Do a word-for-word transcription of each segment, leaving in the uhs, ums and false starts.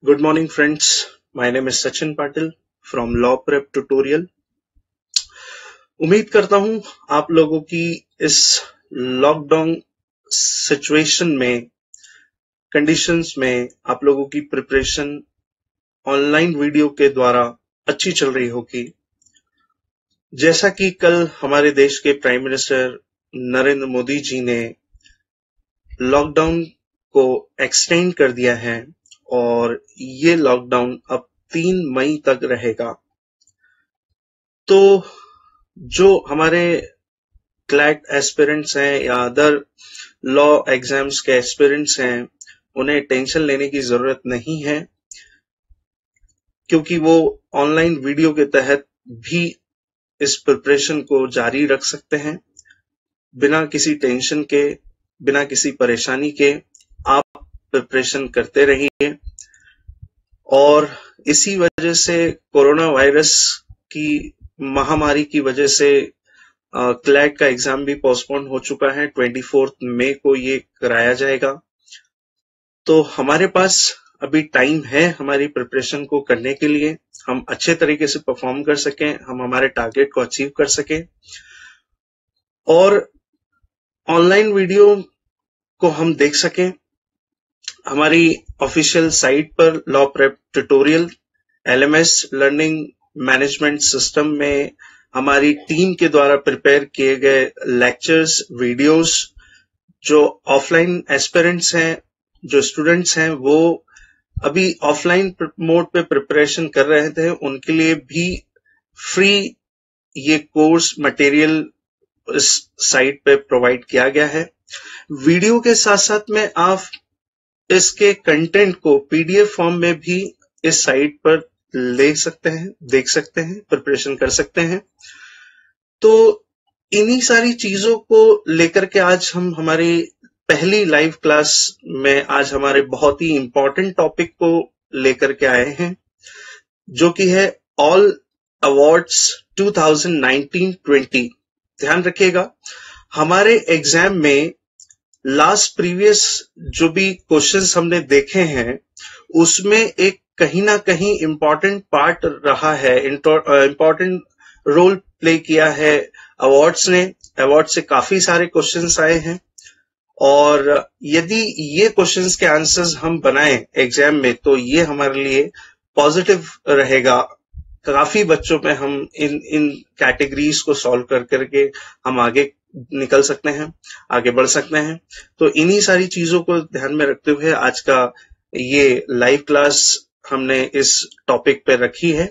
Good morning, friends. My name is Sachin Patil from Law Prep Tutorial. उम्मीद करता हूं आप लोगों की इस लॉकडाउन सिचुएशन में, कंडीशंस में आप लोगों की प्रिपरेशन ऑनलाइन वीडियो के द्वारा अच्छी चल रही होगी। जैसा कि कल हमारे देश के प्राइम मिनिस्टर नरेंद्र मोदी जी ने लॉकडाउन को एक्सटेंड कर दिया है और ये लॉकडाउन अब तीन मई तक रहेगा। तो जो हमारे क्लैट एस्पिरेंट्स हैं या अदर लॉ एग्जाम्स के एस्पिरेंट्स हैं, उन्हें टेंशन लेने की जरूरत नहीं है, क्योंकि वो ऑनलाइन वीडियो के तहत भी इस प्रिपरेशन को जारी रख सकते हैं। बिना किसी टेंशन के, बिना किसी परेशानी के आप प्रिपरेशन करते रहिए। और इसी वजह से कोरोना वायरस की महामारी की वजह से क्लैट का एग्जाम भी पोस्टपोन हो चुका है। चौबीस मई को ये कराया जाएगा। तो हमारे पास अभी टाइम है हमारी प्रिपरेशन को करने के लिए, हम अच्छे तरीके से परफॉर्म कर सकें, हम हमारे टारगेट को अचीव कर सकें और ऑनलाइन वीडियो को हम देख सकें। हमारी ऑफिशियल साइट पर law prep tutorial LMS learning management system में हमारी टीम के द्वारा प्रिपेयर किए गए लेक्चर्स, वीडियोस, जो ऑफलाइन एस्पिरेंट्स हैं, जो स्टूडेंट्स हैं, वो अभी ऑफलाइन मोड पे प्रिपरेशन कर रहे थे, उनके लिए भी फ्री ये कोर्स मटेरियल इस साइट पे प्रोवाइड किया गया है। वीडियो के साथ साथ में आप इसके कंटेंट को पीडीएफ फॉर्म में भी इस साइट पर ले सकते हैं, देख सकते हैं, प्रिपरेशन कर सकते हैं। तो इन्हीं सारी चीजों को लेकर के आज हम हमारी पहली लाइव क्लास में आज हमारे बहुत ही इंपॉर्टेंट टॉपिक को लेकर के आए हैं, जो कि है ऑल अवार्ड्स दो हज़ार उन्नीस बीस। ध्यान रखिएगा, हमारे एग्जाम में लास्ट प्रीवियस जो भी क्वेश्चंस हमने देखे हैं, उसमें एक कहीं ना कहीं इंपॉर्टेंट पार्ट रहा है, इंपॉर्टेंट रोल प्ले किया है अवार्ड्स ने। अवार्ड से काफी सारे क्वेश्चंस आए हैं और यदि ये क्वेश्चंस के आंसर्स हम बनाएं एग्जाम में, तो ये हमारे लिए पॉजिटिव रहेगा। काफी बच्चों में हम इन इन कैटेगरीज को सॉल्व कर करके हम आगे निकल सकते हैं, आगे बढ़ सकते हैं। तो इन्हीं सारी चीजों को ध्यान में रखते हुए आज का ये लाइव क्लास हमने इस टॉपिक पे रखी है।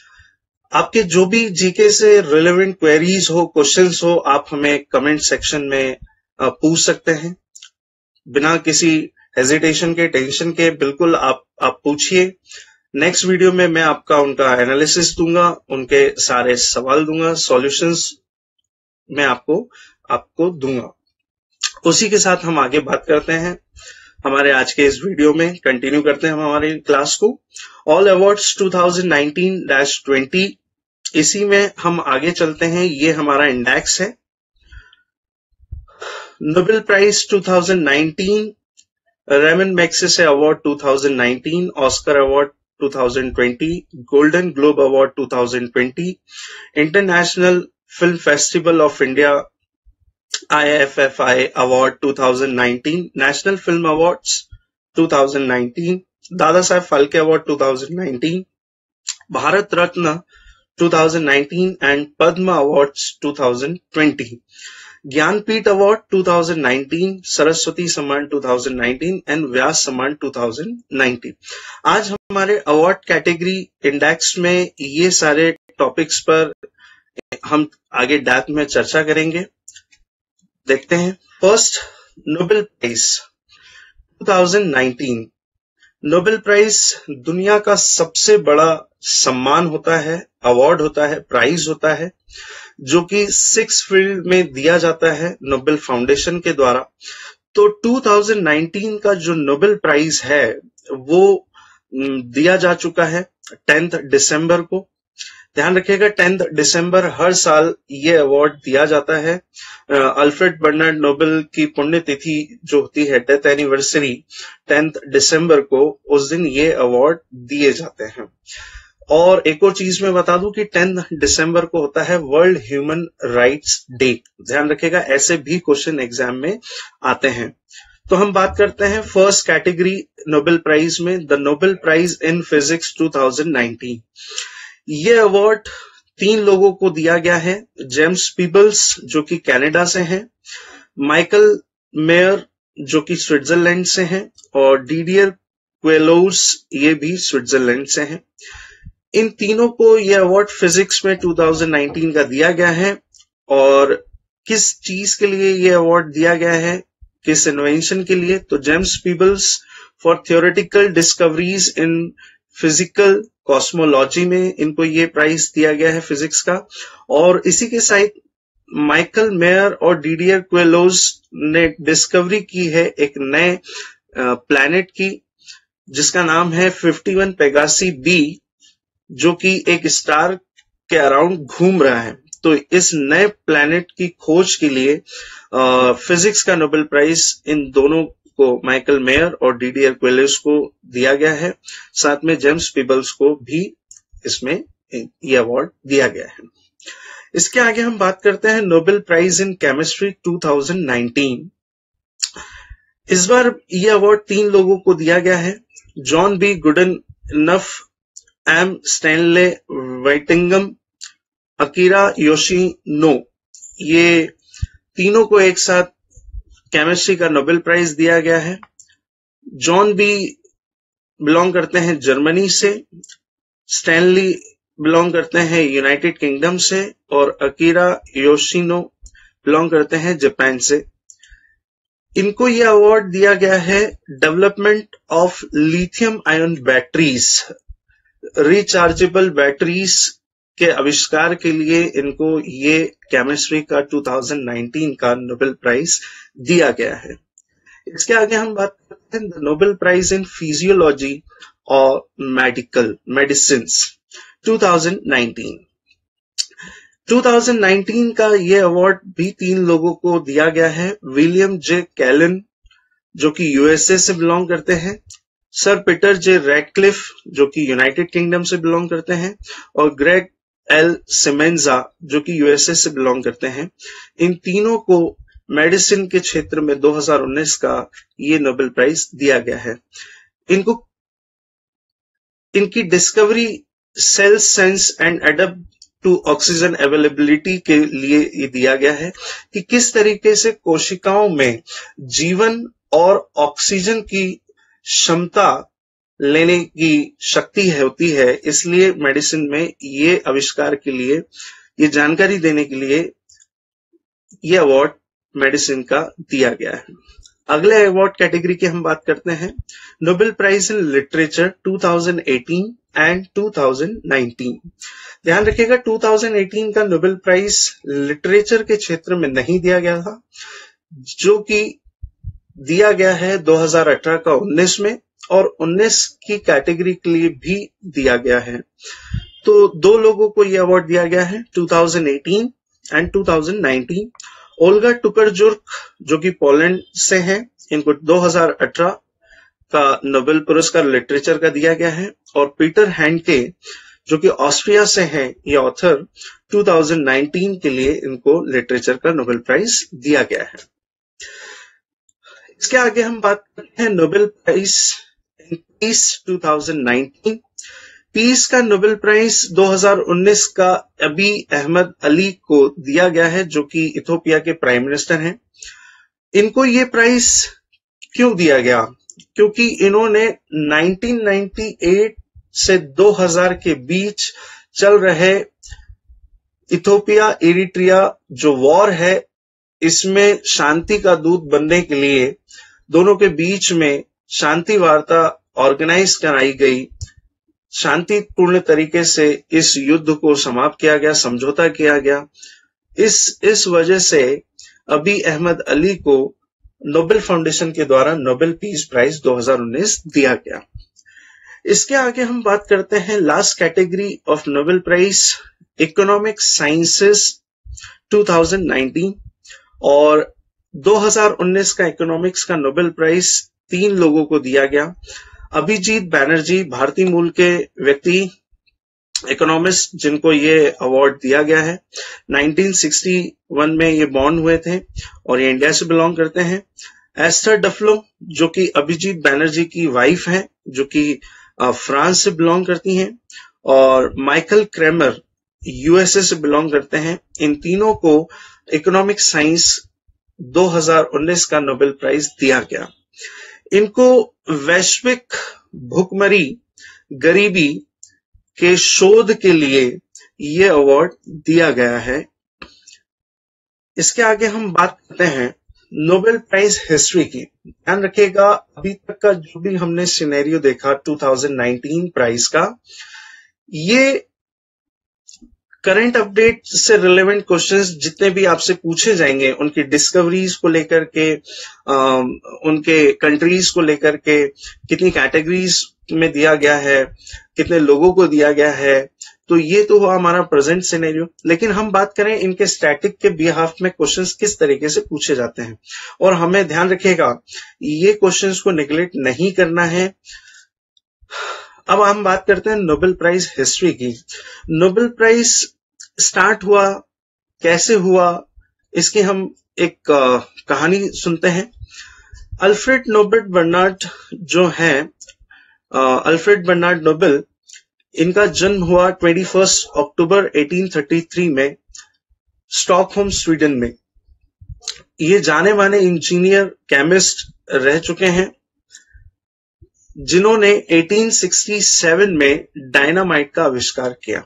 आपके जो भी जीके से रिलेवेंट क्वेरीज हो, क्वेश्चंस हो, आप हमें कमेंट सेक्शन में पूछ सकते हैं। बिना किसी हेजिटेशन के, टेंशन के, बिल्कुल आप आप पूछिए। नेक्स्ट वीडियो में मैं आपका उनका एनालिसिस दूंगा, उनके सारे सवाल दूंगा, सॉल्यूशंस मैं आपको आपको दूंगा। उसी के साथ हम आगे बात करते हैं हमारे आज के इस वीडियो में, कंटिन्यू करते हैं हम हमारी क्लास को। ऑल अवार्ड्स दो हज़ार उन्नीस बीस, इसी में हम आगे चलते हैं। ये हमारा इंडेक्स है। नोबेल प्राइज दो हज़ार उन्नीस, रेमन मैग्सेसे अवार्ड दो हज़ार उन्नीस, ऑस्कर अवार्ड दो हज़ार बीस, गोल्डन ग्लोब अवार्ड दो हज़ार बीस, international film festival of India I F F I award दो हज़ार उन्नीस, नेशनल फिल्म अवार्ड्स दो हज़ार उन्नीस, दादा साहेब फाल्के अवार्ड दो हज़ार उन्नीस, भारत रत्न दो हज़ार उन्नीस एंड पद्म अवार्ड्स दो हज़ार बीस, ज्ञानपीठ अवार्ड दो हज़ार उन्नीस, सरस्वती सम्मान दो हज़ार उन्नीस एंड व्यास सम्मान दो हज़ार उन्नीस। आज हमारे अवार्ड कैटेगरी इंडेक्स में ये सारे टॉपिक्स पर हम आगे डेप्थ में चर्चा करेंगे। देखते हैं। फर्स्ट, नोबेल प्राइज दो हज़ार उन्नीस। नोबेल प्राइज दुनिया का सबसे बड़ा सम्मान होता है, अवार्ड होता है, प्राइज होता है, जो कि सिक्स फील्ड में दिया जाता है नोबेल फाउंडेशन के द्वारा। तो दो हज़ार उन्नीस का जो नोबेल प्राइज है वो दिया जा चुका है टेंथ दिसंबर को। ध्यान रखिएगा टेंथ दिसंबर हर साल ये अवार्ड दिया जाता है। अल्फ्रेड बर्नार्ड नोबेल की पुण्यतिथि जो होती है डेथ एनिवर्सरी टेंथ दिसंबर को, उस दिन ये अवार्ड दिए जाते हैं। और एक और चीज मैं बता दूं कि टेंथ दिसंबर को होता है वर्ल्ड ह्यूमन राइट्स डे। ध्यान रखिएगा ऐसे भी क्वेश्चन एग्जाम में आते हैं। तो हम बात करते हैं फर्स्ट कैटेगरी नोबेल प्राइज में, the Nobel prize in physics two thousand nineteen. ये अवार्ड तीन लोगों को दिया गया है। जेम्स पीबल्स जो कि कनाडा से हैं, माइकल मेयर जो कि स्विट्जरलैंड से हैं, और डीडियर क्वेलोस ये भी स्विट्जरलैंड से हैं। इन तीनों को यह अवार्ड फिजिक्स में टू थाउजेंड नाइनटीन का दिया गया है। और किस चीज के लिए यह अवार्ड दिया गया है, किस इन्वेंशन के लिए, तो James Peebles for theoretical discoveries in physical cosmology में इनको ये प्राइज दिया गया है फिजिक्स का। और इसी के साथ माइकल मेयर और डीडियर क्वेलोस ने डिस्कवरी की है एक नए प्लैनेट की जिसका नाम है फिफ्टी वन पेगासी बी, जो कि एक स्टार के अराउंड घूम रहा है। तो इस नए प्लैनेट की खोज के लिए फिजिक्स का नोबेल प्राइज इन दोनों को, माइकल मेयर और डीडियर क्वेलोस को दिया गया है। साथ में जेम्स पीबल्स को भी इसमें ये अवार्ड दिया गया है। इसके आगे हम बात करते हैं Nobel prize in chemistry two thousand nineteen. इस बार ये अवार्ड तीन लोगों को दिया गया है। John B Goodenough, M Stanley Whittingham, Akira Yoshino, ये तीनों को एक साथ केमिस्ट्री का नोबेल प्राइज दिया गया है। जॉन बी बिलोंग करते हैं जर्मनी से, स्टैनली बिलोंग करते हैं यूनाइटेड किंगडम से, और अकीरा योशिनो बिलोंग करते हैं जापान से। इनको यह अवार्ड दिया गया है development of lithium ion batteries, rechargeable batteries के आविष्कार के लिए इनको ये केमिस्ट्री का टू थाउजेंड नाइनटीन का नोबेल प्राइज दिया गया है। इसके आगे हम बात करते हैं नोबेल प्राइज इन फिजियोलॉजी और medical medicine two thousand nineteen. Two thousand nineteen का ये अवार्ड भी तीन लोगों को दिया गया है। विलियम जे कैलन जो कि यूएसए से बिलोंग करते हैं, सर पीटर जे रैडक्लिफ जो कि यूनाइटेड किंगडम से बिलोंग करते हैं, और ग्रेग एल सिमेंजा जो कि यूएसए से बिलोंग करते हैं। इन तीनों को मेडिसिन के क्षेत्र में दो हज़ार उन्नीस का ये नोबेल प्राइज दिया गया है। इनको इनकी discovery cell sense and adapt to oxygen availability के लिए ये दिया गया है कि किस तरीके से कोशिकाओं में जीवन और ऑक्सीजन की क्षमता लेने की शक्ति है होती है। इसलिए मेडिसिन में ये आविष्कार के लिए, ये जानकारी देने के लिए ये अवार्ड मेडिसिन का दिया गया है। अगले अवार्ड कैटेगरी की हम बात करते हैं Nobel prize in literature two thousand eighteen and two thousand nineteen. ध्यान रखिएगा टू थाउजेंड एटीन का नोबेल प्राइज लिटरेचर के क्षेत्र में नहीं दिया गया था, जो कि दिया गया है दो हज़ार अठारह का उन्नीस में, और उन्नीस की कैटेगरी के लिए भी दिया गया है। तो दो लोगों को यह अवार्ड दिया गया है two thousand eighteen and two thousand nineteen. Olga Tokarczuk जो कि पोलैंड से हैं, इनको दो हज़ार अठारह का नोबेल पुरस्कार लिटरेचर का दिया गया है, और पीटर हैंडके जो कि ऑस्ट्रिया से हैं, ये ऑथर, टू थाउजेंड नाइनटीन के लिए इनको लिटरेचर का नोबेल प्राइज दिया गया है। इसके आगे हम बात करते हैं Nobel prize in peace two thousand nineteen. Peace का नोबेल प्राइज दो हज़ार उन्नीस का अबी अहमद अली को दिया गया है जो कि इथियोपिया के प्राइम मिनिस्टर हैं। इनको ये प्राइज क्यों दिया गया? क्योंकि इन्होंने नाइनटीन नाइंटी एट से दो हज़ार के बीच चल रहे इथियोपिया इरिट्रिया जो वॉर है, इसमें शांति का दूत बनने के लिए दोनों के बीच में शांति वार्ता ऑर्गेनाइज कराई गई। शांतिपूर्ण तरीके से इस युद्ध को समाप्त किया गया, समझौता किया गया। इस इस वजह से अबी अहमद अली को नोबेल फाउंडेशन के द्वारा नोबेल पीस प्राइज दो हज़ार उन्नीस दिया गया। इसके आगे हम बात करते हैं last category of Nobel prize economic sciences दो हज़ार उन्नीस, और दो हज़ार उन्नीस का इकोनॉमिक्स का नोबेल प्राइज तीन लोगों को दिया गया। अभिजीत बैनर्जी, भारतीय मूल के व्यक्ति इकोनॉमिस्ट, जिनको ये अवार्ड दिया गया है। उन्नीस सौ इकसठ में ये बॉर्न हुए थे और ये इंडिया से बिलोंग करते हैं। एस्थर डफलो, जो कि अभिजीत बैनर्जी की वाइफ हैं, जो कि फ्रांस से बिलोंग करती हैं, और माइकल क्रेमर यूएसए से बिलोंग करते हैं। इन तीनों को इकोनॉमिक साइंस दो हज़ार उन्नीस का नोबेल प्राइज दिया गया। इनको वैश्विक भुखमरी, गरीबी के शोध के लिए ये अवार्ड दिया गया है। इसके आगे हम बात करते हैं नोबेल प्राइज हिस्ट्री की। ध्यान रखिएगा, अभी तक का जो भी हमने सिनेरियो देखा दो हज़ार उन्नीस प्राइज का, ये करंट अपडेट से रिलेवेंट क्वेश्चंस जितने भी आपसे पूछे जाएंगे, उनकी डिस्कवरीज को लेकर के, आ, उनके कंट्रीज को लेकर के, कितनी कैटेगरीज में दिया गया है, कितने लोगों को दिया गया है, तो ये तो हुआ हमारा प्रेजेंट सिनेरियो। लेकिन हम बात करें इनके स्टैटिक के बिहाफ में क्वेश्चंस किस तरीके से पूछे जाते हैं, और हमें ध्यान रखिएगा ये क्वेश्चंस को नेग्लेक्ट नहीं करना है। अब हम बात करते हैं नोबेल प्राइज हिस्ट्री की। नोबेल प्राइज स्टार्ट हुआ, कैसे हुआ, इसकी हम एक आ, कहानी सुनते हैं। अल्फ्रेड नोबेल बर्नार्ड जो हैं, अल्फ्रेड बर्नार्ड नोबेल, इनका जन्म हुआ इक्कीस अक्टूबर अठारह सौ तैंतीस में स्टॉकहोम, स्वीडन में। ये जाने माने इंजीनियर, केमिस्ट रह चुके हैं, जिन्होंने अठारह सौ सरसठ में डायनामाइट का आविष्कार किया,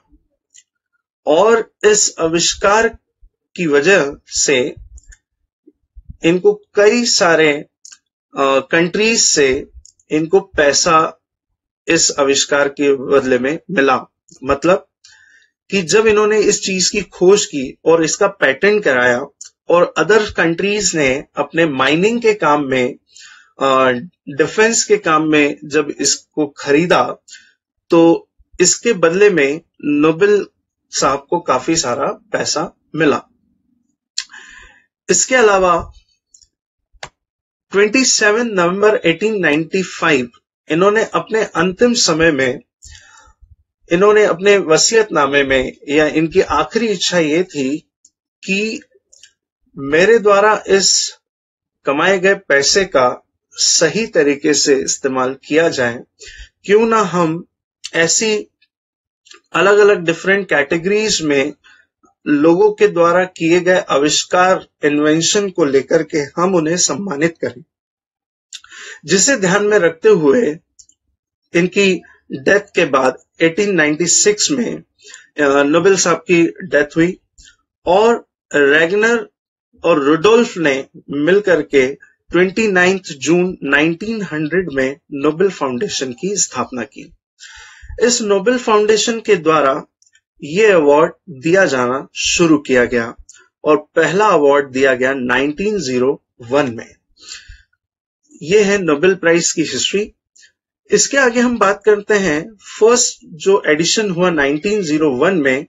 और इस आविष्कार की वजह से इनको कई सारे कंट्रीज से इनको पैसा इस आविष्कार के बदले में मिला। मतलब कि जब इन्होंने इस चीज की खोज की और इसका पेटेंट कराया, और अदर कंट्रीज ने अपने माइनिंग के काम में, डिफेंस के काम में जब इसको खरीदा, तो इसके बदले में नोबेल साहब को काफी सारा पैसा मिला। इसके अलावा सत्ताईस नवंबर अठारह सौ पचानवे इन्होंने अपने अंतिम समय में, इन्होंने अपने वसीयतनामे में, या इनकी आखिरी इच्छा ये थी कि मेरे द्वारा इस कमाए गए पैसे का सही तरीके से इस्तेमाल किया जाए, क्यों ना हम ऐसी अलग अलग डिफरेंट कैटेगरीज में लोगों के द्वारा किए गए आविष्कार, इन्वेंशन को लेकर के हम उन्हें सम्मानित करें। जिसे ध्यान में रखते हुए इनकी डेथ के बाद अठारह सौ छियानवे में नोबेल साहब की डेथ हुई, और रेगनर और रुडोल्फ ने मिलकर के उनतीस जून उन्नीस सौ में नोबेल फाउंडेशन की स्थापना की। इस नोबेल फाउंडेशन के द्वारा ये अवार्ड दिया जाना शुरू किया गया, और पहला अवार्ड दिया गया उन्नीस सौ एक में। ये है नोबेल प्राइज की हिस्ट्री। इसके आगे हम बात करते हैं फर्स्ट जो एडिशन हुआ उन्नीस सौ एक में,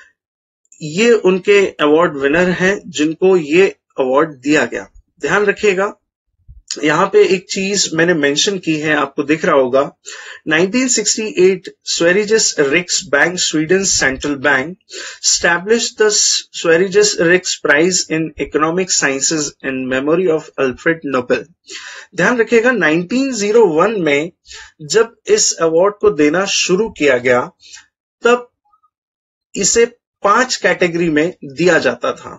ये उनके अवार्ड विनर हैं जिनको ये अवार्ड दिया गया। ध्यान रखिएगा, यहाँ पे एक चीज मैंने मेंशन की है, आपको दिख रहा होगा। उन्नीस सौ अड़सठ Sveriges Riksbank, Sweden's central bank, established the Sveriges Riks Prize in Economic Sciences in memory of Alfred Nobel। ध्यान रखिएगा, उन्नीस सौ एक में जब इस अवार्ड को देना शुरू किया गया, तब इसे पांच कैटेगरी में दिया जाता था।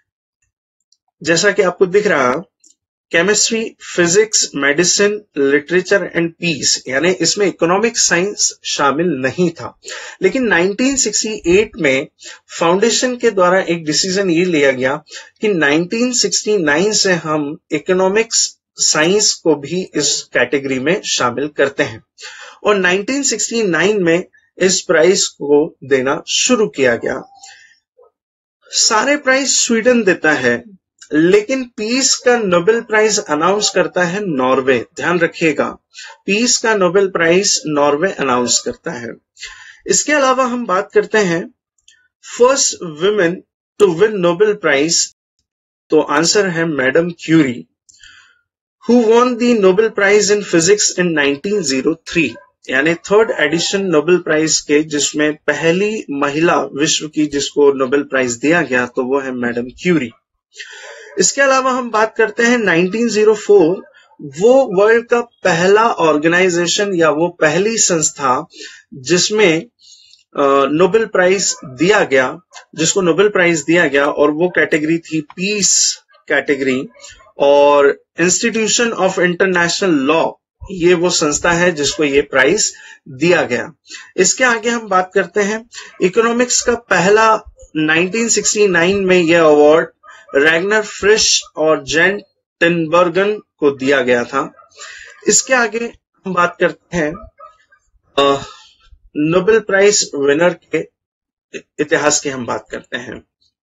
जैसा कि आपको दिख रहा, chemistry, physics, medicine, literature and peace, यानी इसमें इकोनॉमिक साइंस शामिल नहीं था। लेकिन उन्नीस सौ अड़सठ में फाउंडेशन के द्वारा एक डिसीजन ये लिया गया कि उन्नीस सौ उनहत्तर से हम इकोनॉमिक्स साइंस को भी इस कैटेगरी में शामिल करते हैं, और उन्नीस सौ उनहत्तर में इस प्राइज को देना शुरू किया गया। सारे प्राइज स्वीडन देता है, लेकिन पीस का नोबेल प्राइज अनाउंस करता है नॉर्वे। ध्यान रखिएगा, पीस का नोबेल प्राइज नॉर्वे अनाउंस करता है। इसके अलावा हम बात करते हैं first women to win Nobel prize, तो आंसर है madam Curie, who won the Nobel prize in physics in nineteen o three, यानी थर्ड एडिशन नोबेल प्राइज के, जिसमें पहली महिला विश्व की जिसको नोबेल प्राइज दिया गया, तो वो है मैडम क्यूरी। इसके अलावा हम बात करते हैं नाइनटीन ओ फोर, वो वर्ल्ड का पहला ऑर्गेनाइजेशन या वो पहली संस्था जिसमें नोबेल प्राइज दिया गया, जिसको नोबेल प्राइज दिया गया, और वो कैटेगरी थी पीस कैटेगरी, और इंस्टीट्यूशन ऑफ इंटरनेशनल लॉ, ये वो संस्था है जिसको ये प्राइज दिया गया। इसके आगे हम बात करते हैं इकोनॉमिक्स का पहला नाइनटीन सिक्सटी नाइन में यह अवार्ड रैगनर फ्रिश और जेन टिनबर्गन को दिया गया था। इसके आगे हम बात करते हैं नोबेल प्राइज विनर के इतिहास की हम बात करते हैं।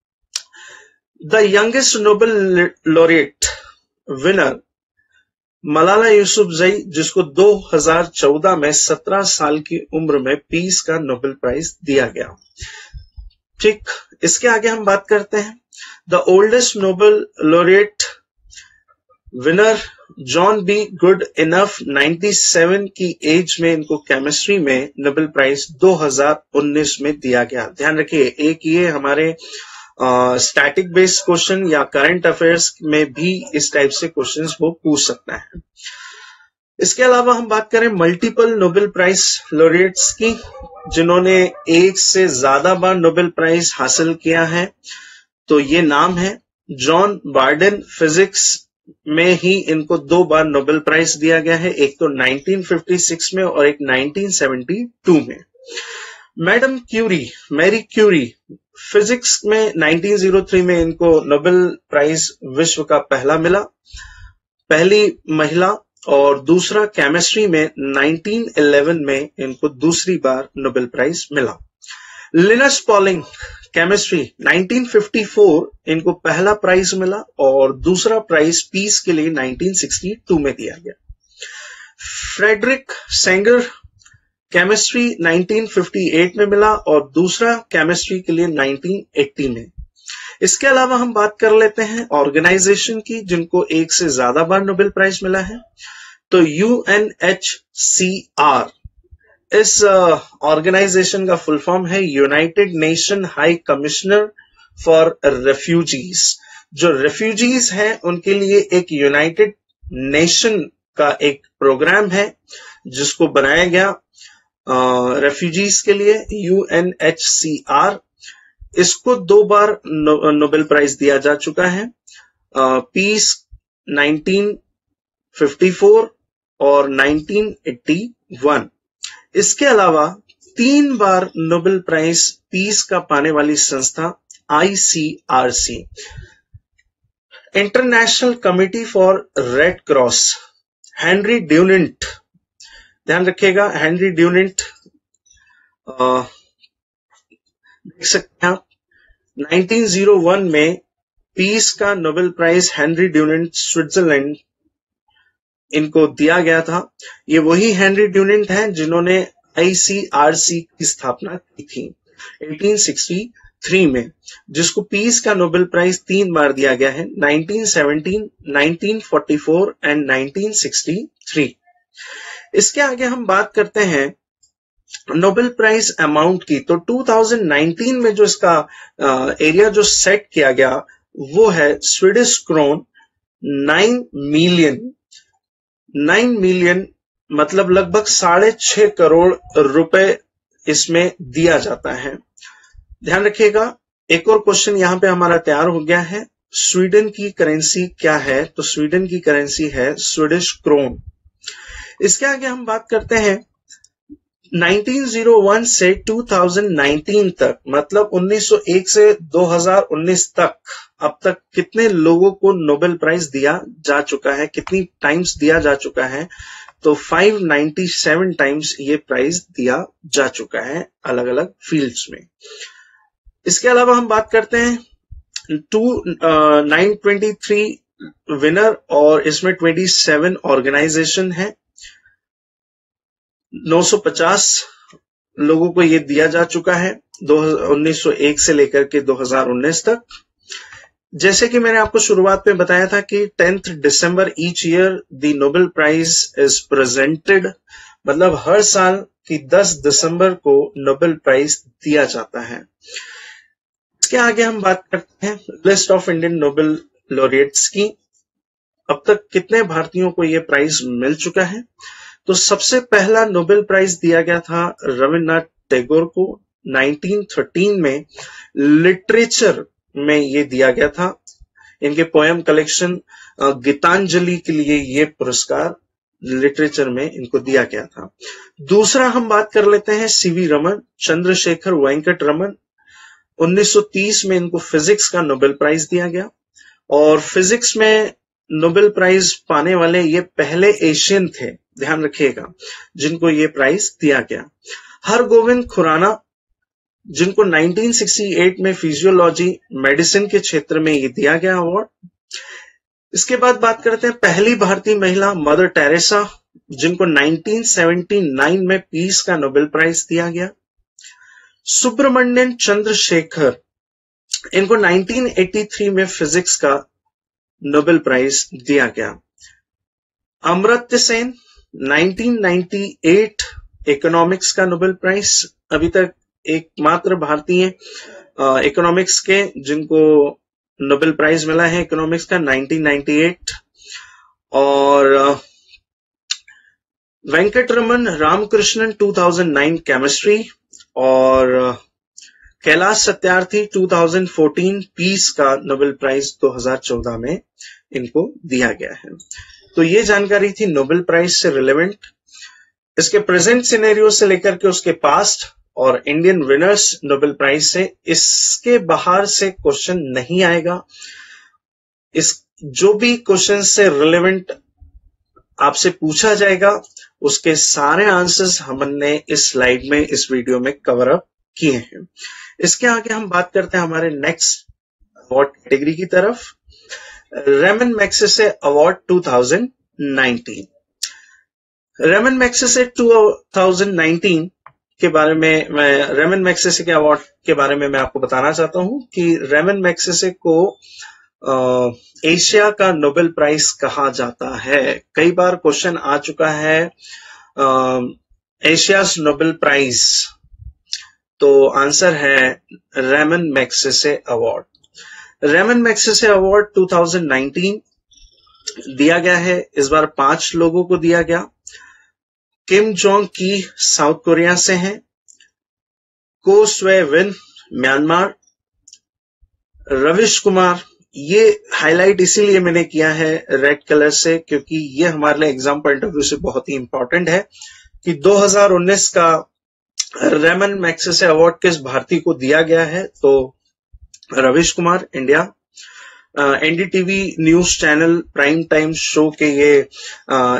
The youngest Nobel laureate winner Malala Yousafzai, जिसको दो हज़ार चौदह में सत्रह साल की उम्र में पीस का नोबेल प्राइज दिया गया। ठीक, इसके आगे हम बात करते हैं the oldest Nobel laureate winner John B Goodenough, सत्तानवे की एज में इनको केमिस्ट्री में नोबेल प्राइज दो हज़ार उन्नीस में दिया गया। ध्यान रखिए, एक ये हमारे स्टैटिक बेस्ड क्वेश्चन या करंट अफेयर्स में भी इस टाइप से क्वेश्चंस वो पूछ सकता है। इसके अलावा हम बात करें मल्टीपल नोबेल प्राइज लॉरेट्स की, जिन्होंने एक से ज्यादा बार नोबेल प्राइज हासिल किया है, तो ये नाम है जॉन बार्डेन, फिजिक्स में ही इनको दो बार नोबेल प्राइज दिया गया है, एक तो नाइनटीन फिफ्टी सिक्स में और एक नाइनटीन सेवेंटी टू में। Madam Curie, Marie Curie, physics में नाइनटीन ओ थ्री में इनको नोबेल प्राइज विश्व का पहला मिला, पहली महिला, और दूसरा केमिस्ट्री में नाइनटीन इलेवन में इनको दूसरी बार नोबेल प्राइज मिला। Linus Pauling, chemistry, nineteen fifty four इनको पहला प्राइज मिला और दूसरा प्राइज पीस के लिए नाइनटीन सिक्सटी टू में दिया गया। Frederick Sanger, chemistry nineteen fifty eight में मिला और दूसरा केमिस्ट्री के लिए नाइनटीन एटी में। इसके अलावा हम बात कर लेते हैं ऑर्गेनाइजेशन की जिनको एक से ज्यादा बार नोबेल प्राइज मिला है, तो U N H C R, इस ऑर्गेनाइजेशन uh, का फुल फॉर्म है United Nation High Commissioner for Refugees. जो रेफ्यूजीज हैं उनके लिए एक यूनाइटेड नेशन का एक प्रोग्राम है जिसको बनाया गया रेफ्यूजीज uh, के लिए, U N H C R. इसको दो बार नो, नोबेल प्राइज दिया जा चुका है, पीस नाइनटीन फिफ्टी फोर और नाइनटीन एटी वन। इसके अलावा तीन बार नोबेल प्राइज पीस का पाने वाली संस्था I C R C, International Committee for Red Cross, Henry Dunant, ध्यान रखिएगा हेनरी ड्यूनेंट, देख सकते हैं आप नाइनटीन ओ वन में पीस का Nobel prize Henry Dunant Switzerland इनको दिया गया था। ये वही हेनरी ड्यूनेंट हैं जिन्होंने आई सी आर सी की स्थापना की थी एटीन सिक्सटी थ्री में, जिसको पीस का नोबेल प्राइज तीन बार दिया गया है, nineteen seventeen, nineteen forty four and nineteen sixty three. इसके आगे हम बात करते हैं नोबेल प्राइज अमाउंट की, तो टू थाउजेंड नाइनटीन में जो इसका एरिया जो सेट किया गया वो है Swedish krona nine million. Nine million मतलब लगभग साढ़े छह करोड़ रुपए इसमें दिया जाता है। ध्यान रखिएगा, एक और क्वेश्चन यहां पे हमारा तैयार हो गया है, स्वीडन की करेंसी क्या है, तो स्वीडन की करेंसी है स्वीडिश क्रोन। इसके आगे हम बात करते हैं नाइनटीन ओ वन से टू थाउजेंड नाइनटीन तक, मतलब उन्नीस सौ एक से दो हज़ार उन्नीस तक, अब तक कितने लोगों को नोबेल प्राइज दिया जा चुका है, कितनी टाइम्स दिया जा चुका है, तो फाइव नाइंटी सेवन टाइम्स ये प्राइज दिया जा चुका है अलग अलग फील्ड्स में। इसके अलावा हम बात करते हैं two nine twenty three winner और इसमें ट्वेंटी सेवन ऑर्गेनाइजेशन है। नौ सौ पचास लोगों को ये दिया जा चुका है उन्नीस सौ एक से लेकर के दो हज़ार उन्नीस तक। जैसे कि मैंने आपको शुरुआत में बताया था कि tenth December each year the Nobel prize is presented, मतलब हर साल की दस दिसंबर को नोबेल प्राइज दिया जाता है। इसके आगे हम बात करते हैं list of Indian Nobel laureates की। अब तक कितने भारतीयोों को यह प्राइज मिल चुका है? तो सबसे पहला नोबेल प्राइज दिया गया था रविन्द्रनाथ टैगोर को नाइनटीन थर्टीन में, लिटरेचर में ये दिया गया था। इनके पोएम कलेक्शन गीतांजलि के लिए ये पुरस्कार लिटरेचर में इनको दिया गया था। दूसरा हम बात कर लेते हैं सीवी रमन, चंद्रशेखर वेंकट रमन। उन्नीस सौ तीस में इनको फिजिक्स का नोबेल प्राइज दिया गया और फिजिक्स में नोबेल प्राइज पाने वाले ये पहले एशियन थे, ध्यान रखिएगा, जिनको ये प्राइज दिया गया। हरगोविंद खुराना, जिनको नाइनटीन सिक्सटी एट में फिजियोलॉजी मेडिसिन के क्षेत्र में ये दिया गया अवार्ड। इसके बाद बात करते हैं पहली भारतीय महिला मदर टेरेसा, जिनको नाइनटीन सेवेंटी नाइन में पीस का नोबेल प्राइज दिया गया। सुब्रमण्यन चंद्रशेखर, इनको नाइनटीन एटी थ्री में फिजिक्स का नोबेल प्राइज दिया गया। Amartya Sen, nineteen ninety eight economics का नोबेल प्राइज, अभी तक एकमात्र भारतीय इकोनॉमिक्स के जिनको नोबेल प्राइज मिला है इकोनॉमिक्स का, नाइनटीन नाइंटी एट। और Venkatraman Ramakrishnan two thousand nine chemistry और Kailash Satyarthi two thousand fourteen peace का नोबेल प्राइज दो हज़ार चौदह में इनको दिया गया है। तो ये जानकारी थी नोबेल प्राइज से रिलेवेंट, इसके प्रेजेंट सिनेरियो से लेकर के उसके पास्ट और इंडियन विनर्स नोबेल प्राइज से। इसके बाहर से क्वेश्चन नहीं आएगा। इस जो भी क्वेश्चन से रिलेवेंट आपसे पूछा जाएगा उसके सारे आंसर्स हमने इस स्लाइड में, इस वीडियो में कवर अप किए हैं। इसके आगे हम बात करते हैं हमारे नेक्स्ट अवार्ड कैटेगरी की तरफ, Ramon Magsaysay award two thousand nineteen. Ramon Magsaysay two thousand nineteen के बारे में मैं रेमन मैग्सेसे के अवार्ड के बारे में मैं आपको बताना चाहता हूं कि रेमन मैग्सेसे को आ, एशिया का नोबेल प्राइज कहा जाता है। कई बार क्वेश्चन आ चुका है एशियाज नोबेल प्राइज, तो आंसर है Ramon Magsaysay award. Ramon Magsaysay award two thousand nineteen दिया गया है, इस बार पांच लोगों को दिया गया। किम जोंग की साउथ कोरिया से हैं, को स्वे विन म्यांमार, रविश कुमार, ये हाईलाइट इसीलिए मैंने किया है रेड कलर से क्योंकि ये हमारे लिए एग्जाम पॉइंट ऑफ व्यू से बहुत ही इंपॉर्टेंट है कि दो हज़ार उन्नीस का रेमन मैग्सेसे अवार्ड किस भारतीय को दिया गया है। तो Ravish Kumar, India, NDTV news channel prime time show के ये आ,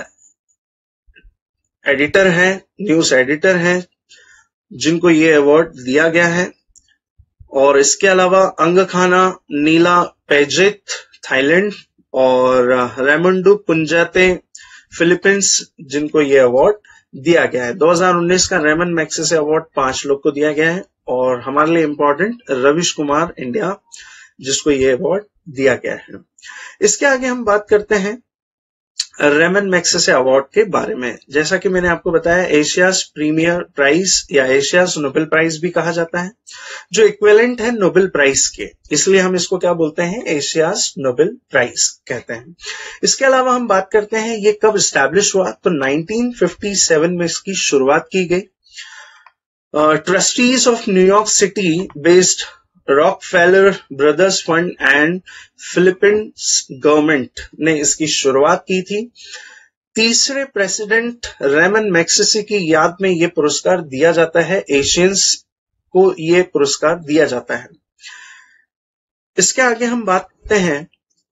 एडिटर हैं, न्यूज एडिटर हैं, जिनको ये अवार्ड दिया गया है। और इसके अलावा अंगखाना नीला पेजित, थाईलैंड, और रेमंडू पुंजाते, फिलीपींस, जिनको ये अवार्ड दिया गया है। दो हज़ार उन्नीस का रेमन मैग्सेसे अवार्ड पांच लोग को दिया गया है और हमारे लिए इंपॉर्टेंट रविश कुमार, इंडिया, जिसको ये अवार्ड दिया गया है। इसके आगे हम बात करते हैं रेमन मैग्सेसे अवार्ड के बारे में। जैसा कि मैंने आपको बताया, एशियाज प्रीमियर प्राइज या एशियाज नोबेल प्राइज भी कहा जाता है, जो इक्विवेलेंट है नोबेल प्राइज के, इसलिए हम इसको क्या बोलते हैं, एशियाज नोबेल प्राइज कहते हैं। इसके अलावा हम बात करते हैं ये कब स्टैब्लिश हुआ, तो नाइनटीन फिफ्टी सेवन में इसकी शुरुआत की गई। Trustees of New York city based Rockefeller Brothers Fund and Philippines government ने इसकी शुरुआत की थी। तीसरे प्रेसिडेंट रेमन मैग्सेसे की याद में यह पुरस्कार दिया जाता है, एशियंस को यह पुरस्कार दिया जाता है। इसके आगे हम बात करते हैं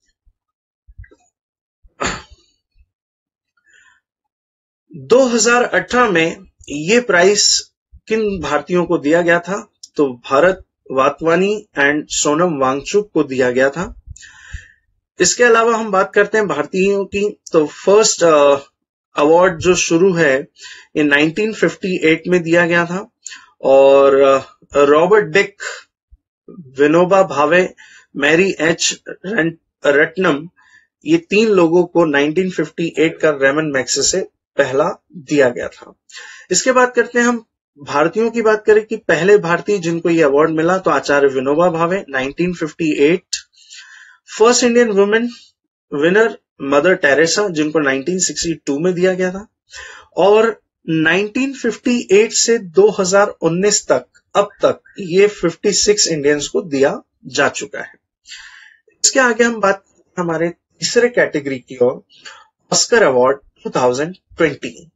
दो हज़ार अठारह में यह प्राइज किन भारतीयों को दिया गया था, तो भारत वातवानी एंड सोनम वांगचुक को दिया गया था। इसके अलावा हम बात करते हैं भारतीयों की, तो फर्स्ट अवार्ड जो शुरू है ये नाइनटीन फिफ्टी एट में दिया गया था और Robert Dick, Vinoba Bhave, Mary H Ratnam, ये तीन लोगों को नाइनटीन फिफ्टी एट का रेमन मैग्सेसे पहला दिया गया था। इसके बाद करते हैं हम भारतीयों की बात करें कि पहले भारतीय जिनको ये अवार्ड मिला, तो Acharya Vinoba Bhave nineteen fifty eight. First Indian women winner Mother Teresa, जिनको नाइनटीन सिक्सटी टू में दिया गया था। और नाइनटीन फिफ्टी एट से दो हज़ार उन्नीस तक अब तक ये छप्पन इंडियंस को दिया जा चुका है। इसके आगे हम बात हमारे तीसरे कैटेगरी की ओर, Oscar award twenty twenty.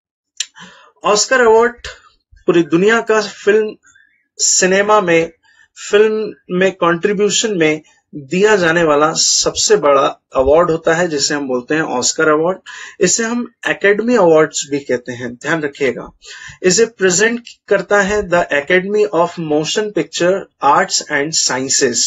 Oscar award पूरी दुनिया का फिल्म सिनेमा में फिल्म में कंट्रीब्यूशन में दिया जाने वाला सबसे बड़ा अवार्ड होता है, जिसे हम बोलते हैं ऑस्कर अवार्ड। इसे हम एकेडमी अवार्ड्स भी कहते हैं, ध्यान रखिएगा। इसे प्रेजेंट करता है the Academy of Motion Picture Arts and Sciences.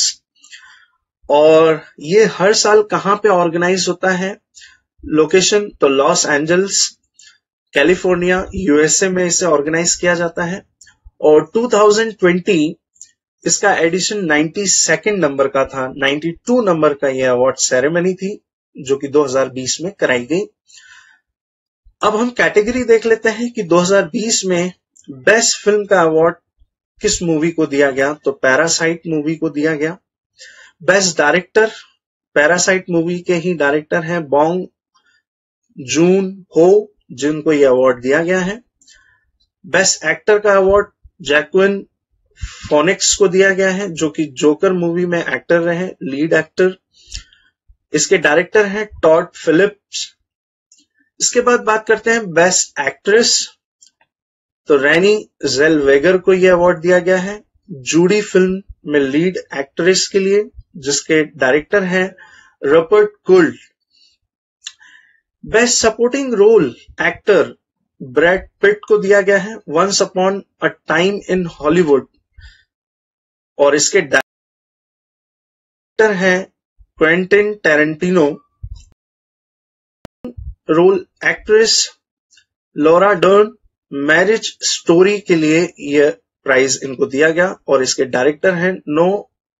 और ये हर साल कहां पे ऑर्गेनाइज होता है? लोकेशन तो लॉस एंजल्स, कैलिफोर्निया, यूएसए में इसे ऑर्गेनाइज किया जाता है। और टू थाउजेंड ट्वेंटी इसका एडिशन बानवे नंबर का था, बानवे नंबर का यह अवार्ड सेरेमनी थी जो कि दो हज़ार बीस में कराई गई। अब हम कैटेगरी देख लेते हैं कि दो हज़ार बीस में बेस्ट फिल्म का अवार्ड किस मूवी को दिया गया, तो पैरासाइट मूवी को दिया गया। बेस्ट डायरेक्टर पैरासाइट मूवी के ही डायरेक्टर हैं बॉन्ग जून हो, जिनको यह अवार्ड दिया गया है। बेस्ट एक्टर का अवार्ड जैक्विन फोनिक्स को दिया गया है, जो कि जोकर मूवी में एक्टर रहे, लीड एक्टर। इसके डायरेक्टर हैं टॉड फिलिप्स। इसके बाद बात करते हैं बेस्ट एक्ट्रेस, तो रैनी जेलवेगर को यह अवार्ड दिया गया है जूडी फिल्म में लीड एक्ट्रेस के लिए, जिसके डायरेक्टर हैं Rupert Goold. Best supporting role actor Brad Pitt को दिया गया है Once Upon a Time in Hollywood, और इसके डायरेक्टर हैं Quentin Tarantino. Role actress Laura Dern, Marriage Story के लिए यह प्राइज इनको दिया गया, और इसके डायरेक्टर हैं नो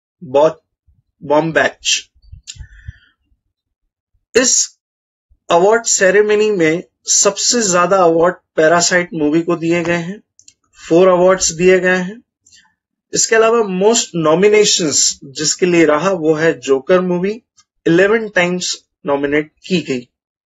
बॉम्बैच। इस अवार्ड सेरेमनी में सबसे ज्यादा अवार्ड पैरासाइट मूवी को दिए गए हैं, फोर अवार्ड्स दिए गए हैं। इसके अलावा मोस्ट नॉमिनेशंस जिसके लिए रहा वो है Joker movie, eleven times nominate की गई।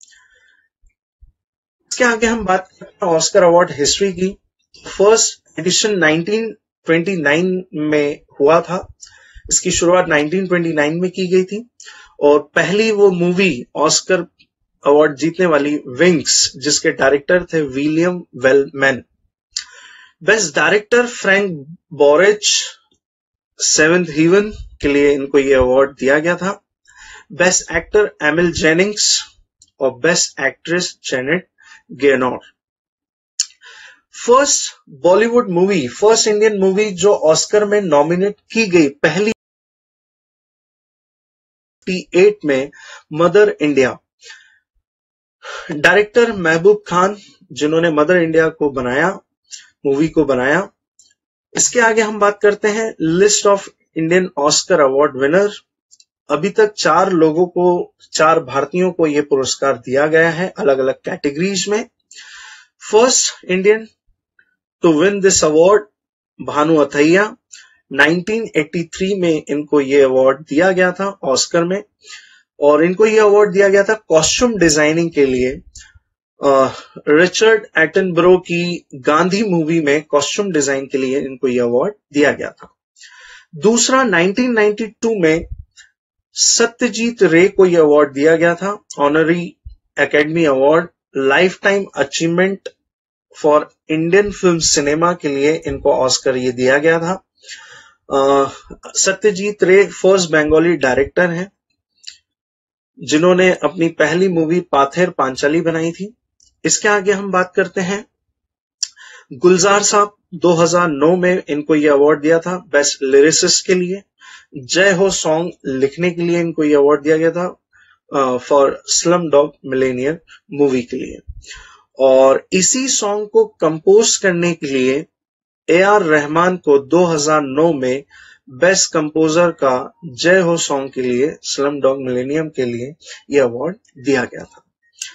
इसके आगे हम बात करते हैं ऑस्कर अवार्ड हिस्ट्री की। First edition nineteen twenty nine में हुआ था, इसकी शुरुआत नाइनटीन ट्वेंटी नाइन में की गई थी, और पहली वो मूवी ऑस्कर अवार्ड जीतने वाली विंग्स, जिसके डायरेक्टर थे William Wellman. Best director Frank Borzage, Seventh Heaven के लिए इनको ये अवार्ड दिया गया था। बेस्ट एक्टर एमिल जेनिंग्स और best actress Janet Gaynor. First Bollywood movie, first Indian movie जो ऑस्कर में नॉमिनेट की गई पहली एट में, mother India. Director Mehboob Khan, जिन्होंने मदर इंडिया को बनाया, मूवी को बनाया। इसके आगे हम बात करते हैं list of Indian Oscar award winner. अभी तक चार लोगों को, चार भारतीयों को यह पुरस्कार दिया गया है अलग अलग कैटेगरीज में। First Indian to win this award Bhanu Athaiya, nineteen eighty three में इनको यह अवार्ड दिया गया था ऑस्कर में, और इनको यह अवार्ड दिया गया था कॉस्ट्यूम डिजाइनिंग के लिए। रिचर्ड एटनबरो की गांधी मूवी में कॉस्ट्यूम डिजाइन के लिए इनको यह अवार्ड दिया गया था। दूसरा नाइनटीन नाइंटी टू में सत्यजीत रे को यह अवार्ड दिया गया था, honorary academy award lifetime achievement for Indian film cinema के लिए इनको ऑस्कर ये दिया गया था। uh, सत्यजीत रे फर्स्ट बंगाली डायरेक्टर हैं जिन्होंने अपनी पहली मूवी पाथेर पांचाली बनाई थी। इसके आगे हम बात करते हैं गुलजार साहब, दो हज़ार नौ में इनको ये अवार्ड दिया था बेस्ट लिरिसिस्ट के लिए। जय हो सॉन्ग लिखने के लिए इनको ये अवार्ड दिया गया था for Slumdog Millionaire movie के लिए। और इसी सॉन्ग को कंपोज करने के लिए ए आर रहमान को दो हज़ार नौ में बेस्ट कंपोजर का जय हो सॉन्ग के लिए स्लम डॉग मिलेनियम के लिए यह अवार्ड दिया गया था।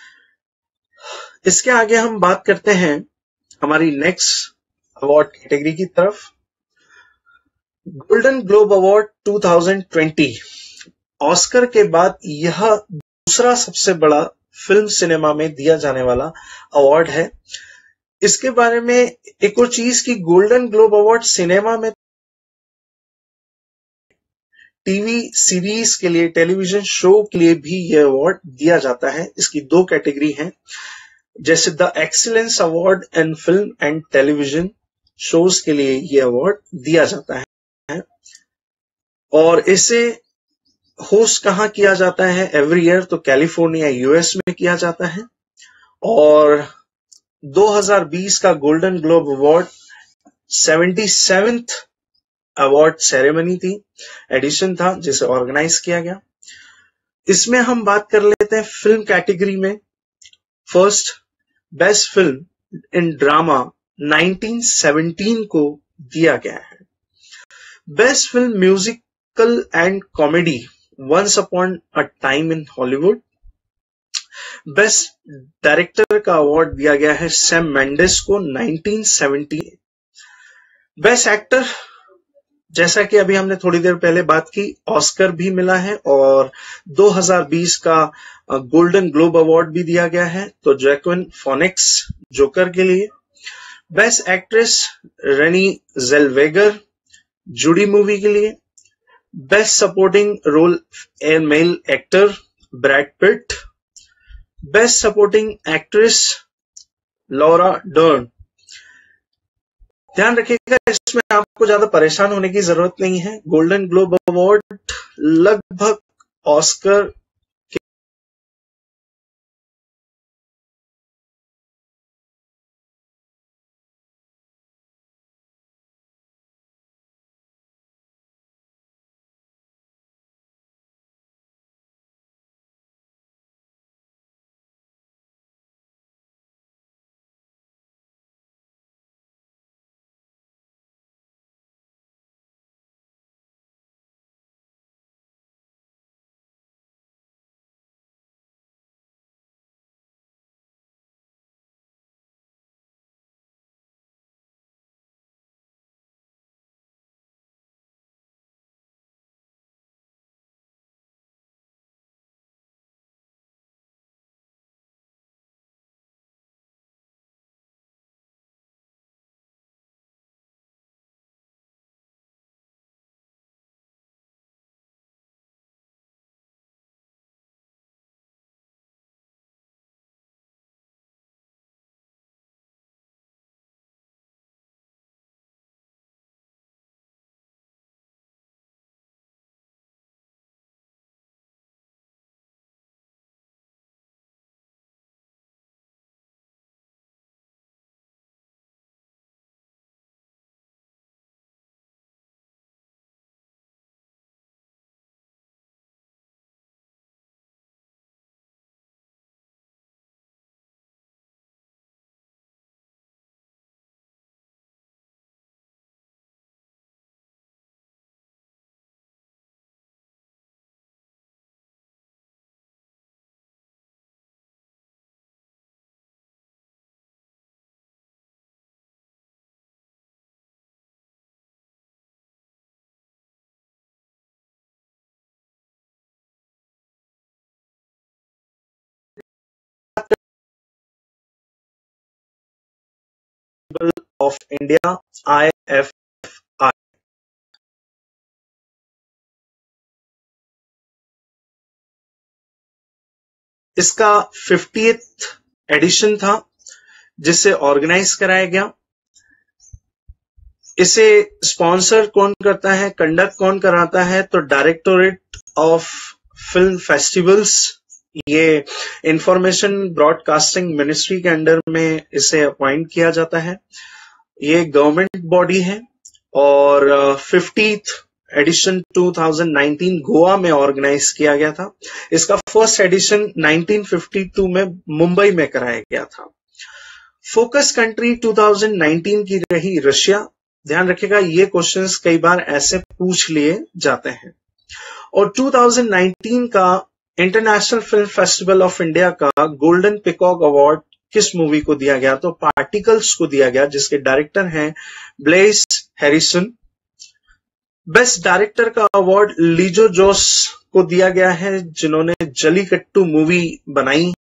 इसके आगे हम बात करते हैं हमारी नेक्स्ट अवार्ड कैटेगरी की तरफ। गोल्डन ग्लोब अवार्ड दो हज़ार बीस ऑस्कर के बाद यह दूसरा सबसे बड़ा फिल्म सिनेमा में दिया जाने वाला अवार्ड है। इसके बारे में एक और चीज कि गोल्डन ग्लोब अवार्ड सिनेमा में टीवी सीरीज के लिए, टेलीविजन शो के लिए भी यह अवार्ड दिया जाता है। इसकी दो कैटेगरी हैं, जैसे the excellence award in film and television shows के लिए यह अवार्ड दिया जाता है। और इसे होस्ट कहां किया जाता है एवरी ईयर, तो कैलिफोर्निया यूएस में किया जाता है। और दो हज़ार बीस का गोल्डन ग्लोब अवार्ड सतहत्तरवीं अवार्ड सेरेमनी थी, एडिशन था जिसे ऑर्गेनाइज किया गया। इसमें हम बात कर लेते हैं फिल्म कैटेगरी में। First, best film in drama उन्नीस सौ सत्रह को दिया गया है। Best film musical and comedy Once Upon a Time in Hollywood. Best director का अवार्ड दिया गया है सैम मेंडिस को उन्नीस सौ सत्तर। बेस्ट एक्टर, जैसा कि अभी हमने थोड़ी देर पहले बात की, ऑस्कर भी मिला है और दो हज़ार बीस का गोल्डन ग्लोब अवार्ड भी दिया गया है, तो जैक्विन फोनिक्स जोकर के लिए। Best actress Renee Zellweger Judy movie के लिए। Best supporting role a male actor Brad Pitt. Best supporting actress Laura Dern. ध्यान रखिएगा, इसमें आपको ज्यादा परेशान होने की जरूरत नहीं है। गोल्डन ग्लोब अवार्ड लगभग Oscar of India I F I. इसका फिफ्टियथ एडिशन था जिसे ऑर्गेनाइज कराया गया। इसे स्पॉन्सर कौन करता है, कंडक्ट कौन कराता है, तो डायरेक्टोरेट ऑफ फिल्म फेस्टिवल्स, ये इंफॉर्मेशन ब्रॉडकास्टिंग मिनिस्ट्री के अंडर में इसे अपॉइंट किया जाता है। ये गवर्नमेंट बॉडी है और fiftieth edition two thousand nineteen Goa में ऑर्गेनाइज किया गया था। इसका first edition nineteen fifty two में मुंबई में कराया गया था। Focus country two thousand nineteen की रही रशिया। ध्यान रखिएगा ये क्वेश्चंस कई बार ऐसे पूछ लिए जाते हैं। और टू थाउजेंड नाइनटीन का international film festival of India का गोल्डन पिकॉक अवार्ड किस मूवी को दिया गया? तो पार्टिकल्स को दिया गया, जिसके डायरेक्टर हैं ब्लेस हैरिसन। बेस्ट डायरेक्टर का अवार्ड लीजो जोस को दिया गया है, जिन्होंने जलीकट्टू मूवी बनाई